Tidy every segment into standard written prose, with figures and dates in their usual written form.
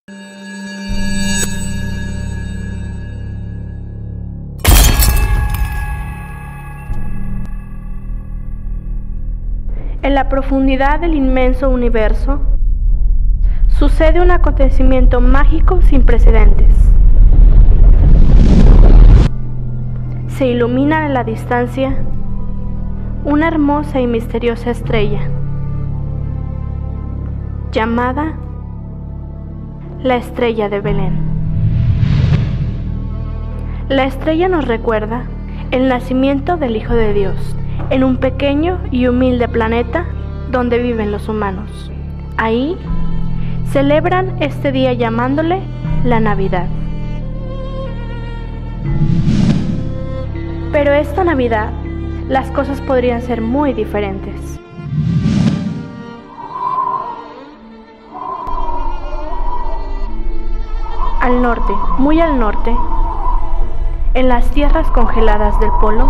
En la profundidad del inmenso universo, sucede un acontecimiento mágico sin precedentes. Se ilumina en la distancia una hermosa y misteriosa estrella, llamada la Estrella de Belén. La estrella nos recuerda el nacimiento del Hijo de Dios, en un pequeño y humilde planeta donde viven los humanos. Ahí celebran este día llamándole la Navidad. Pero esta Navidad, las cosas podrían ser muy diferentes. Al norte, muy al norte, en las tierras congeladas del polo,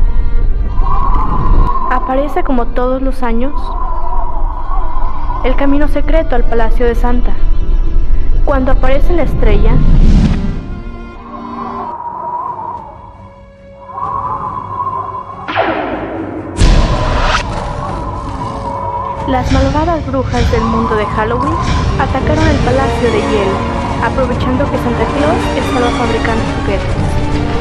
aparece como todos los años el camino secreto al Palacio de Santa. Cuando aparece la estrella, las malvadas brujas del mundo de Halloween atacaron el Palacio de Hielo, aprovechando que Santa Claus estaba fabricando juguetes.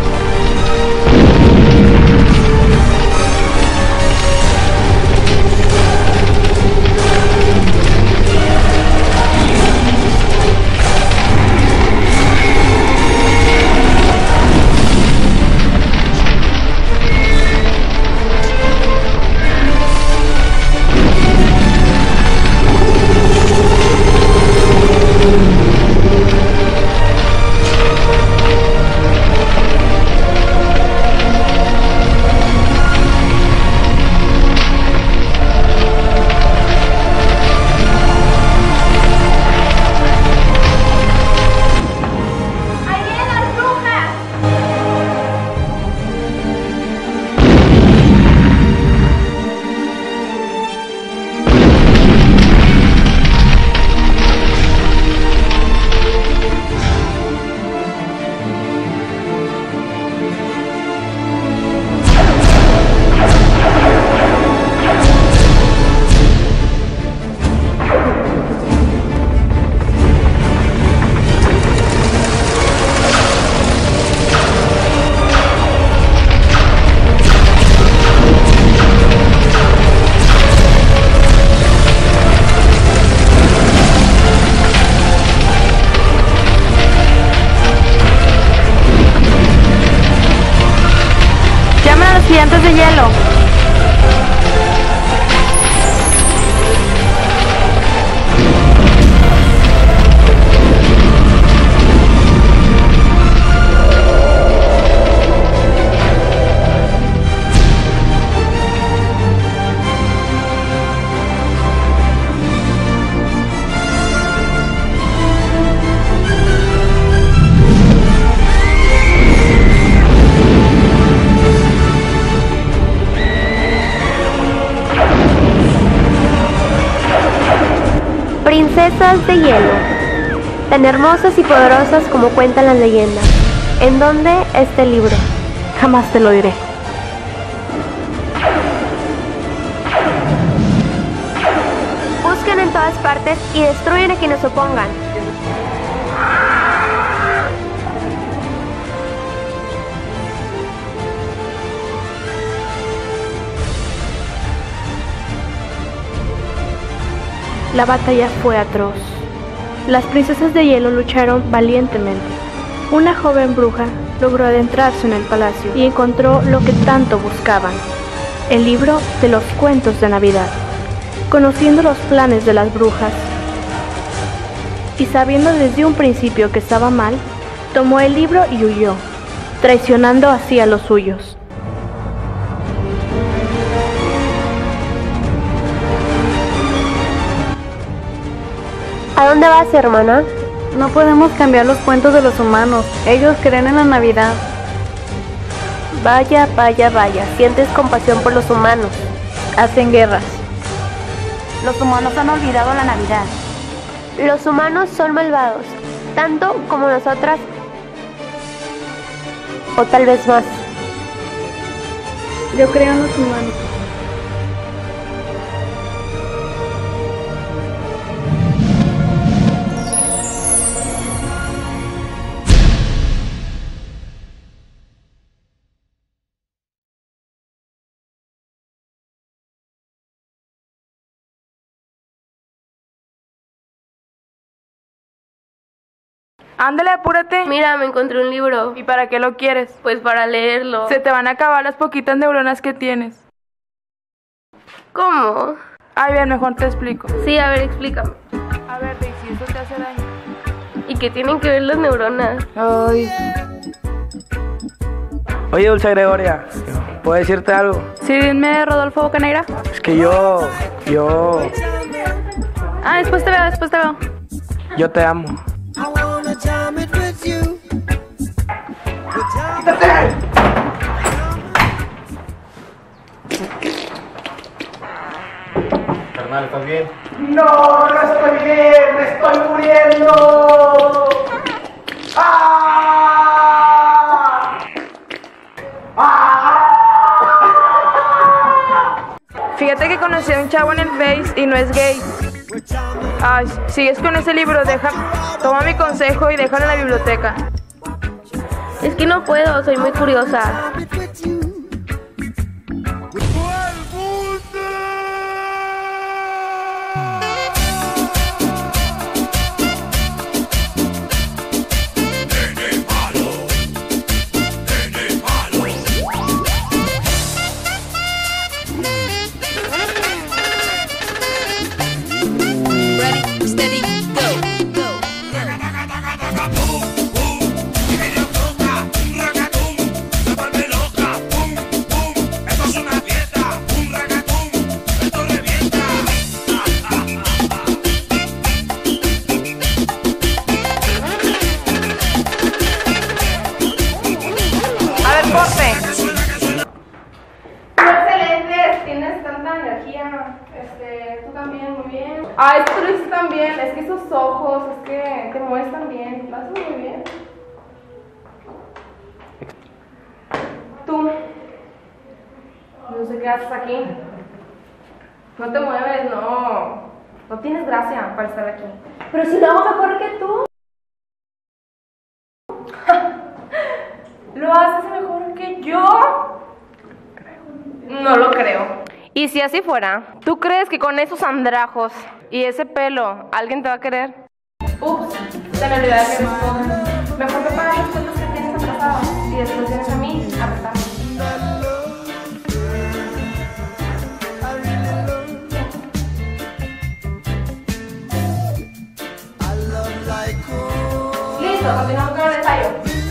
Gigantes de hielo. Princesas de hielo, tan hermosas y poderosas como cuentan las leyendas. ¿En dónde está el libro? Jamás te lo diré. Buscan en todas partes y destruyen a quienes se opongan. La batalla fue atroz. Las princesas de hielo lucharon valientemente. Una joven bruja logró adentrarse en el palacio y encontró lo que tanto buscaban: el libro de los cuentos de Navidad. Conociendo los planes de las brujas y sabiendo desde un principio que estaba mal, tomó el libro y huyó, traicionando así a los suyos. ¿A dónde vas, hermana? No podemos cambiar los cuentos de los humanos. Ellos creen en la Navidad. Vaya, vaya, vaya. Sientes compasión por los humanos. Hacen guerras. Los humanos han olvidado la Navidad. Los humanos son malvados. tanto como nosotras, o tal vez más. Yo creo en los humanos. Ándale, apúrate. Mira, me encontré un libro. ¿Y para qué lo quieres? Pues para leerlo. Se te van a acabar las poquitas neuronas que tienes. ¿Cómo? Ay, bien, mejor te explico. Sí, a ver, explícame. A ver, Daisy, eso te hace daño. ¿Y qué tienen que ver las neuronas? Ay. Oye, Dulce Gregoria, ¿puedo decirte algo? Sí, dime, Rodolfo Bocanegra. Es que yo Ah, después te veo. Yo te amo. Carnal, ¿estás bien? No, no estoy bien, me estoy muriendo. ¡Ah! Fíjate que conocí a un chavo en el Face y no es gay. Ay, sigues con ese libro, toma mi consejo y déjalo en la biblioteca. Es que no puedo, soy muy curiosa. Ay, es que tú lo hiciste tan bien, es que esos ojos, es que te mueves tan bien, lo haces muy bien. Tú, no sé qué haces aquí. No te mueves, no tienes gracia para estar aquí. Pero si lo hago mejor que tú. ¿Lo haces mejor que yo? No lo creo. Y si así fuera, ¿tú crees que con esos andrajos y ese pelo alguien te va a querer? Ups, se me olvidó que eres pobre. Mejor me pagas las cuentas que tienes atrasadas y después vienes a mí a prestarme. Listo, continuamos con el ensayo.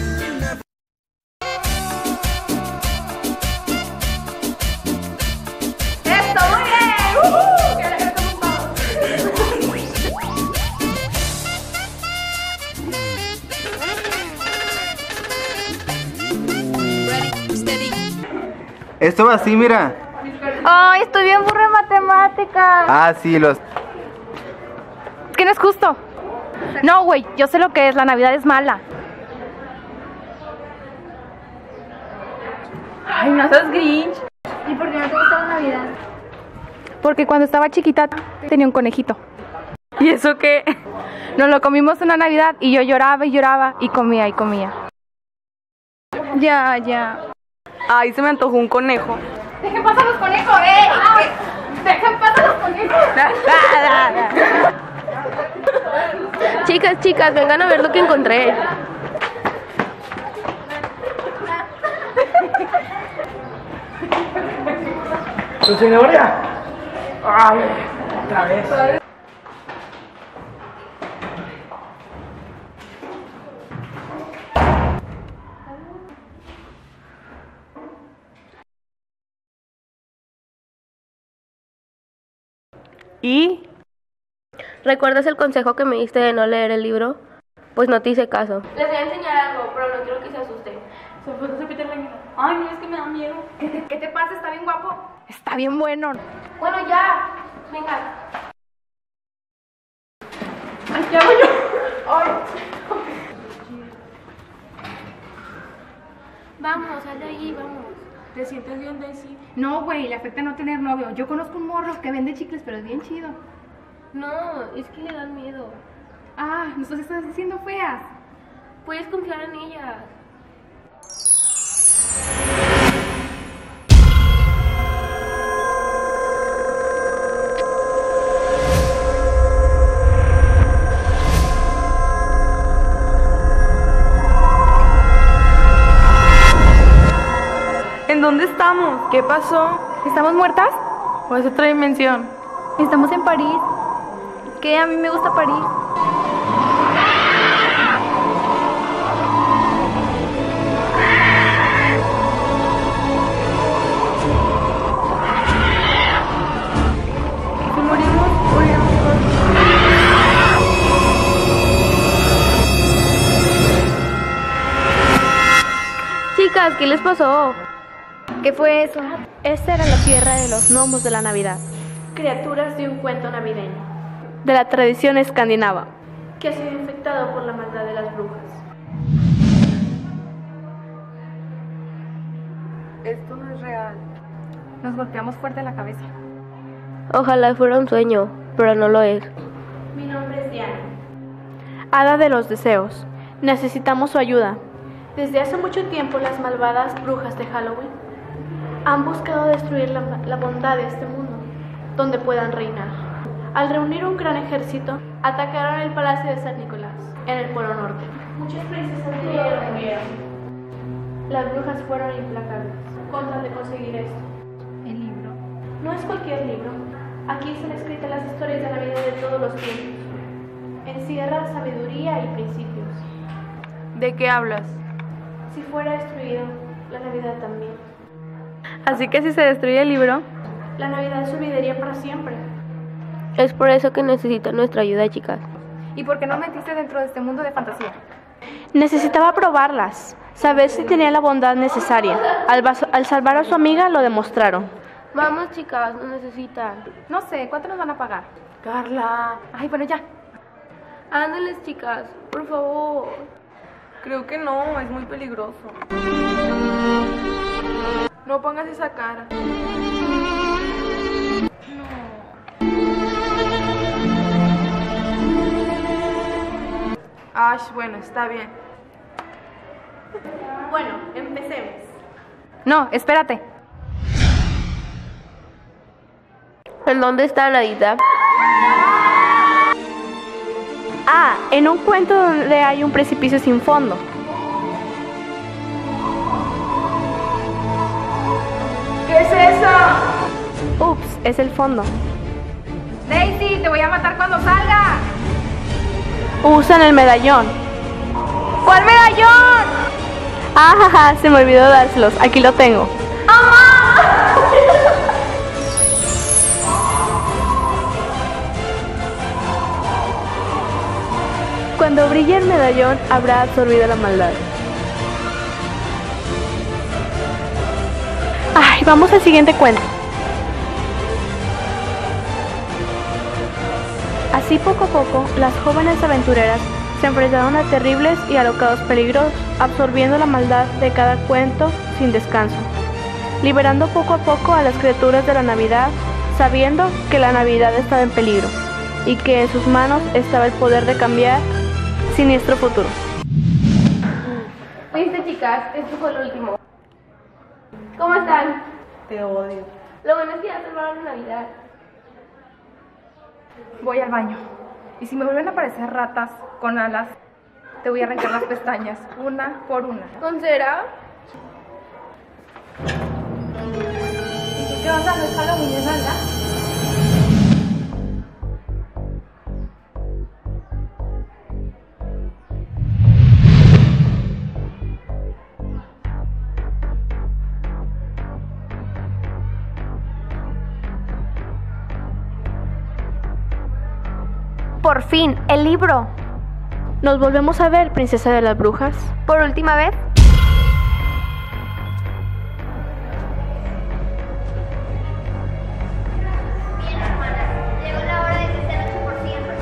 Esto va así, mira. Ay, estoy bien burra en matemáticas. Ah, sí, los... ¿Qué no es justo? No, güey, yo sé lo que es, la Navidad es mala. Ay, no seas Grinch. ¿Y por qué no te gusta la Navidad? Porque cuando estaba chiquita tenía un conejito. ¿Y eso qué? Nos lo comimos en la Navidad y yo lloraba y lloraba y comía y comía. Ya. Ay, se me antojó un conejo. ¡Dejen pasar los conejos! ¡Dejen pasar los conejos! Chicas, vengan a ver lo que encontré. Dulce Gregoria. Ay, otra vez. ¿Y? ¿Recuerdas el consejo que me diste de no leer el libro? Pues no te hice caso. Les voy a enseñar algo, pero no quiero que se asusten. Ay, no, es que me da miedo. ¿Qué te pasa? ¿Está bien guapo? Está bien bueno. Bueno, ya. Venga. Ay, ¿qué hago yo? Ay. Vamos, sal de ahí, vamos. ¿Te sientes bien, Daisy? No, güey, le afecta no tener novio. Yo conozco un morro que vende chicles, pero es bien chido. No, es que le dan miedo. Ah, nos estás diciendo feas. Puedes confiar en ellas. ¿En dónde estamos? ¿Qué pasó? ¿Estamos muertas? ¿O es otra dimensión? Estamos en París. ¿Qué? A mí me gusta París. Si morimos, moriremos. Chicas, ¿qué les pasó? ¿Qué fue eso? Esta era la tierra de los gnomos de la Navidad, criaturas de un cuento navideño, de la tradición escandinava, que ha sido infectado por la maldad de las brujas. Esto no es real. Nos golpeamos fuerte en la cabeza. Ojalá fuera un sueño, pero no lo es. Mi nombre es Diana, hada de los deseos. Necesitamos su ayuda. Desde hace mucho tiempo las malvadas brujas de Halloween han buscado destruir la bondad de este mundo, donde puedan reinar. Al reunir un gran ejército, atacaron el palacio de San Nicolás, en el Polo Norte. Muchas princesas de hielo murieron. Las brujas fueron implacables con tal de conseguir esto. El libro. No es cualquier libro. Aquí están escritas las historias de la vida de todos los tiempos. Encierra sabiduría y principios. ¿De qué hablas? Si fuera destruido, la Navidad también. Así que si se destruye el libro, La Navidad se olvidaría para siempre. Es por eso que necesitan nuestra ayuda, chicas. ¿y por qué no metiste dentro de este mundo de fantasía? Necesitaba probarlas, saber si tenía la bondad necesaria. Al salvar a su amiga lo demostraron. Vamos, chicas, nos necesitan. No sé, ¿cuánto nos van a pagar? Carla, Ay, bueno, ya. Ándales, chicas, por favor. creo que no, es muy peligroso. No pongas esa cara. Ash, bueno, está bien. Bueno, empecemos. No, espérate. ¿En dónde está Nadita? Ah, en un cuento donde hay un precipicio sin fondo. ¿Qué es eso? Ups, es el fondo. Daisy, te voy a matar cuando salga. Usan el medallón. ¿Cuál medallón? Ah, jaja, se me olvidó dárselos. Aquí lo tengo. Cuando brille el medallón, habrá absorbido la maldad. Ay, vamos al siguiente cuento. Así poco a poco, las jóvenes aventureras se enfrentaron a terribles y alocados peligros, absorbiendo la maldad de cada cuento sin descanso, liberando poco a poco a las criaturas de la Navidad, sabiendo que la Navidad estaba en peligro y que en sus manos estaba el poder de cambiar siniestro futuro. Viste, chicas, esto fue lo último. ¿Cómo están? Te odio. Lo bueno es que ya salvaron la Navidad. Voy al baño. Y si me vuelven a aparecer ratas con alas, te voy a arrancar las pestañas, una por una. ¿Con cera? ¿Y tú qué vas a hacer Halloween en Navidad? Por fin, el libro. ¿Nos volvemos a ver, princesa de las brujas? Por última vez. Bien, hermanas, llegó la hora de que se noche por siempre.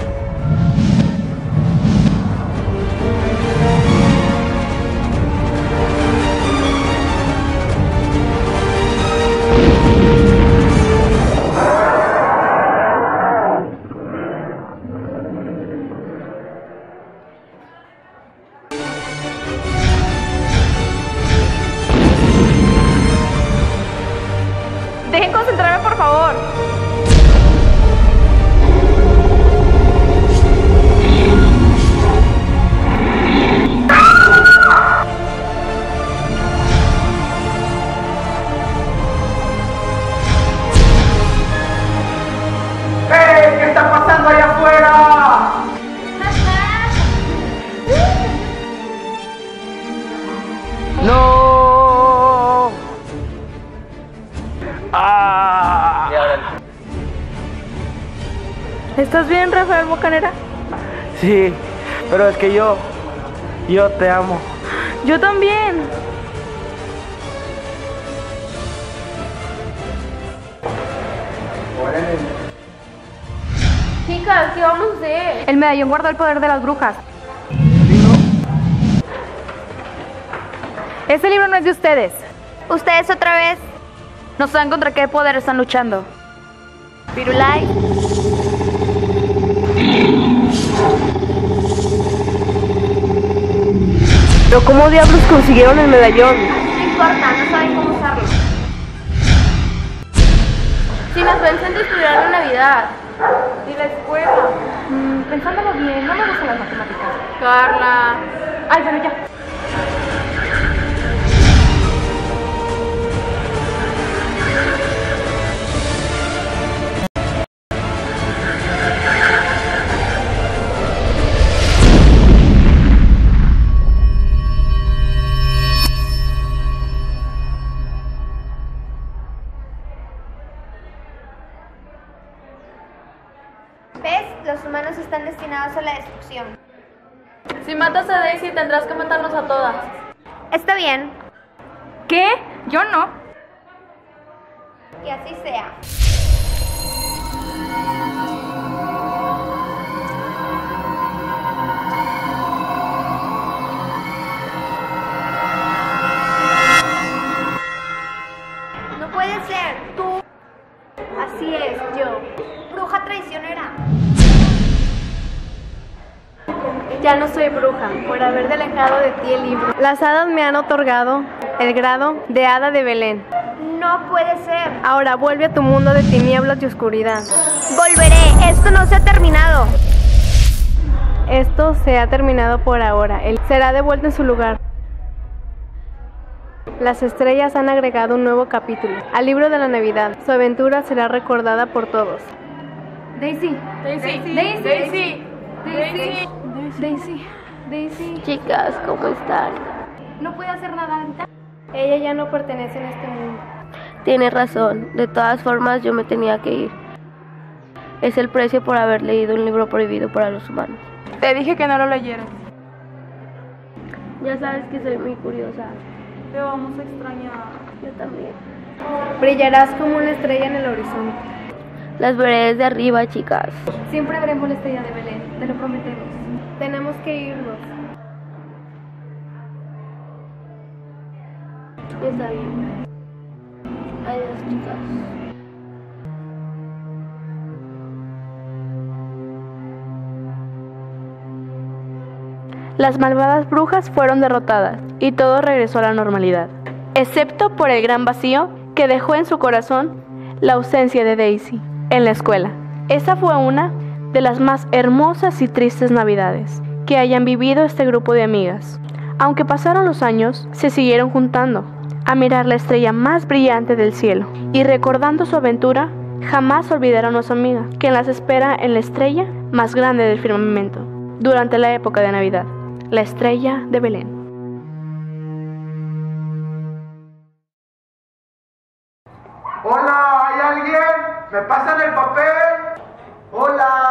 favor. ¿Qué está pasando allá afuera? ¡No! ¡Ah! ¿Estás bien, Rafael Bocanera? Sí, pero es que yo te amo. Yo también. Chicas, ¿qué vamos a hacer? El medallón guarda el poder de las brujas. Este libro no es de ustedes. ¿Ustedes otra vez? No saben contra qué poder están luchando. Firulais. ¿Pero cómo diablos consiguieron el medallón? No importa, no saben cómo usarlo. Si nos vencen, destruirán la Navidad. Y la escuela. Pensándolo bien, no me gustan las matemáticas. Carla. Ay, bueno, ya. ¿Ves? Los humanos están destinados a la destrucción. Si matas a Daisy, tendrás que matarnos a todas. Está bien. ¿Qué? Yo no. Y así sea. No puede ser. Tú. Así es, yo. Bruja traicionera. Ya no soy bruja, por haberte alejado de ti el libro. Las hadas me han otorgado el grado de hada de Belén. No puede ser. Ahora vuelve a tu mundo de tinieblas y oscuridad. Volveré. Esto no se ha terminado. Esto se ha terminado por ahora. Él será devuelto en su lugar. Las estrellas han agregado un nuevo capítulo al libro de la Navidad. Su aventura será recordada por todos. Daisy. Daisy. Daisy. Daisy. Daisy. Daisy. Daisy. Chicas, ¿cómo están? No puede hacer nada ahorita. Ella ya no pertenece en este mundo. Tienes razón. De todas formas, yo me tenía que ir. Es el precio por haber leído un libro prohibido para los humanos. Te dije que no lo leyeras. Ya sabes que soy muy curiosa. Te vamos a extrañar. Yo también. Brillarás como una estrella en el horizonte. Las veré desde arriba, chicas. Siempre veremos la estrella de Belén, te lo prometemos. Tenemos que irnos. Está bien. Adiós, chicas. Las malvadas brujas fueron derrotadas y todo regresó a la normalidad, excepto por el gran vacío que dejó en su corazón la ausencia de Daisy en la escuela. Esa fue una de las más hermosas y tristes navidades que hayan vivido este grupo de amigas. Aunque pasaron los años, se siguieron juntando a mirar la estrella más brillante del cielo y recordando su aventura, jamás olvidaron a su amiga, quien las espera en la estrella más grande del firmamento durante la época de Navidad, la estrella de Belén. Hola, ¿hay alguien? ¿Me pasan el papel? Hola.